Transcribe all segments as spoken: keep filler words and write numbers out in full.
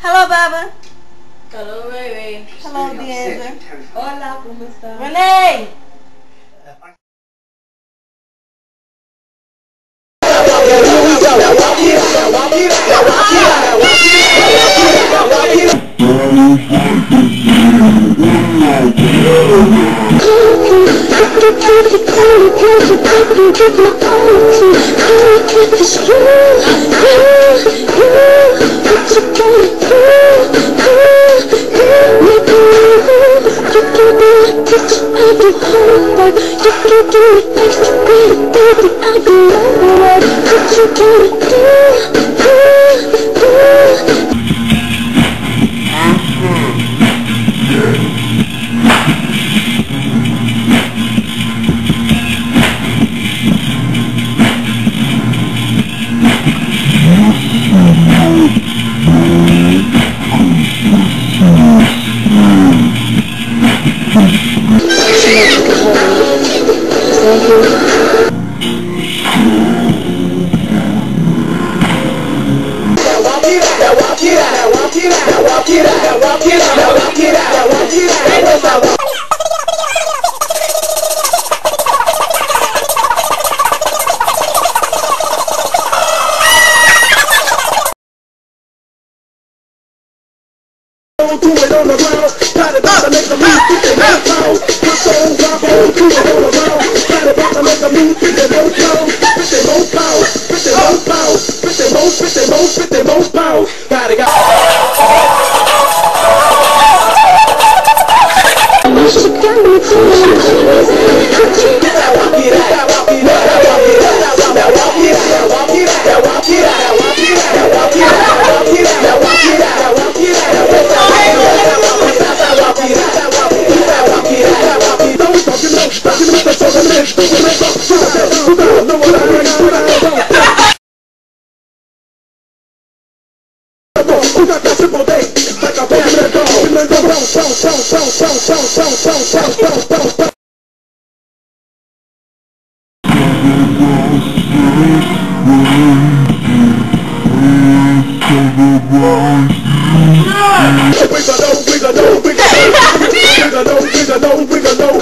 Hello, Baba. Hello, baby. Hello, Deandra. Hola, ¿cómo estás? Renee. Do it on the ground, try to about to make a move, think they won't pound. My soul rock on, do it all around, try to about to make a move, think they won't pound. Think they won't pound, think they won't pound, think they won't, think they won't, think they won't pound. Gotta go. Who got that simple day? Like a baby that dog. We learn to bounce, bounce, bounce, bounce, bounce, bounce, bounce, bounce, bounce, bounce, bounce. Wiggle no, wiggle no, wiggle no, wiggle no, wiggle no,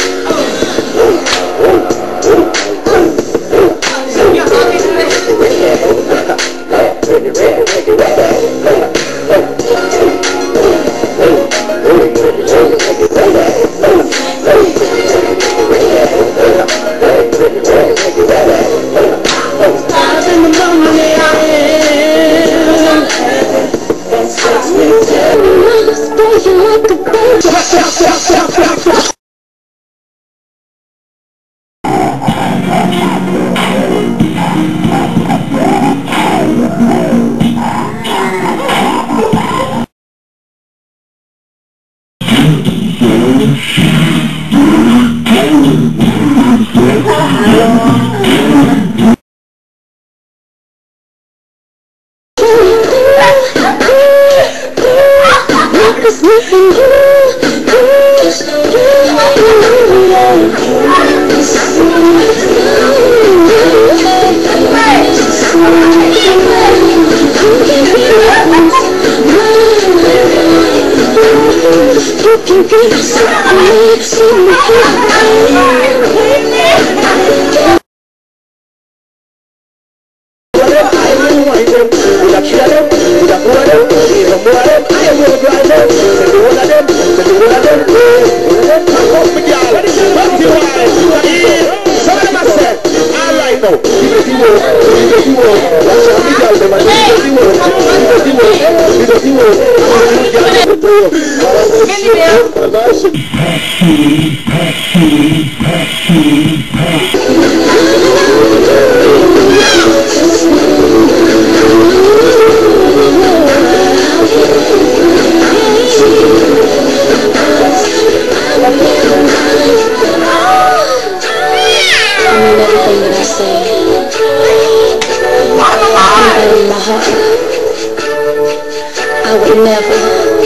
I would never,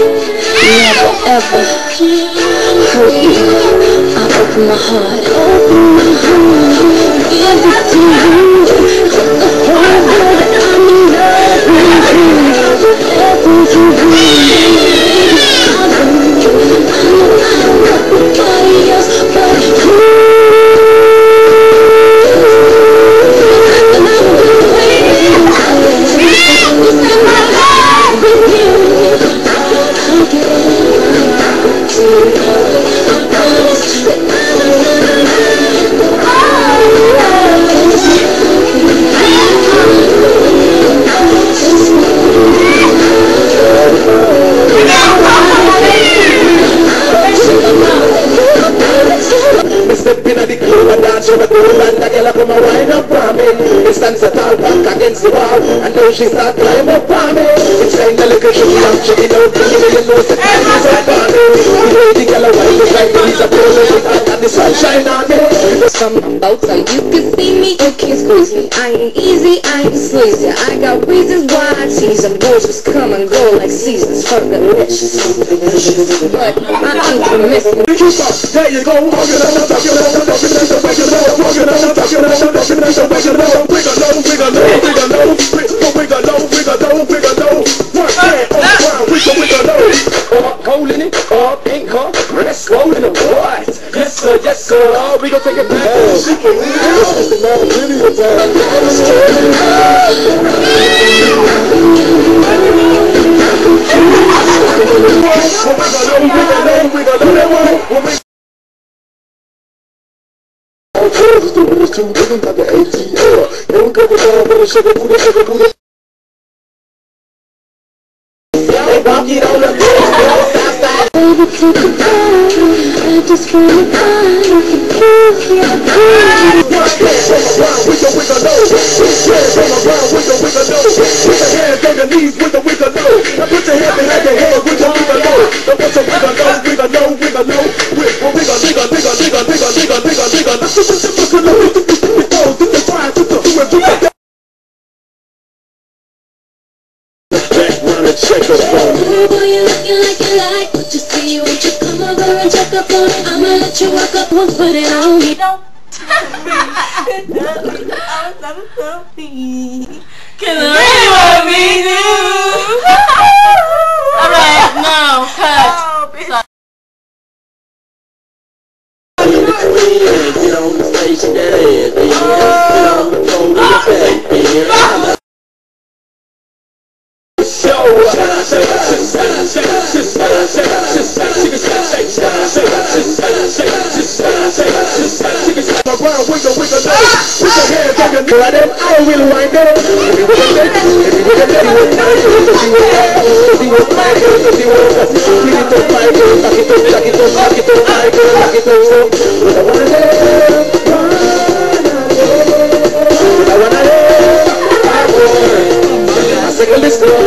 never, ever hurt you. I open my heart, give it to you. The whole world, I'm in love with you. so wild. I know she start climbing up on me. It's ain't a little sugar, I'm checking out. You know the time is up on me. The way the girl wild is like he's a pro. I got the sunshine on me. Some about so you can see me, you can squeeze me. I ain't easy, I ain't sleazy. I got reasons why I tease them. Boys just come and go like seasons. Fuck delicious, but I ain't the missing. There you go, walking on the top, you're on the top, you're on the top, you're walking on the top, you're on the top, you're on the top, you're on the top, wiggle low, wiggle low, wiggle low, wiggle low, wiggle low, wiggle low, one hand on the ground, wiggle, wiggle low, up, holding it, up, ain't her, let's go in the boys, yes sir, yes sir, oh, we gon' take it back, she can leave us, it's the man of video time, two different type of A T L. Here we go with all the sugar, Buddha, sugar, Buddha. They walk it on the floor, outside. Baby, take a bite. I just wanna find if you kiss me. One hand on the ground, wiggle, wiggle low. Two hands on the ground, wiggle, wiggle low. Put your hands on your knees, wiggle, wiggle low. Now put your hands behind your head, wiggle, wiggle low. Now put your wiggle low, wiggle low, wiggle low. Wiggle, wiggle, wiggle, wiggle, wiggle, wiggle, wiggle, wiggle, wiggle. Let's do this, wiggle low. Check us phone. Ooh, boy, you looking like you like what you see. Won't you come over and check up on it? I'ma let you walk up and put it on me. Don't tell me. I was so filthy. Cause I really want me to. Alright, no, cut. Oh, bitch. Get on the station, that is. Get on the phone, get back. Around, wiggle, wiggle, no. Put your hands on your knees. I don't really like that. If you were a lady, if you were a lady, what time is it? If you were a if you were a fine girl, if you were a we need to fight, girl. Lock it up, lock it up, lock it up, fine girl, lock it up. I wanna live, I wanna live, I wanna live. I say, let's go.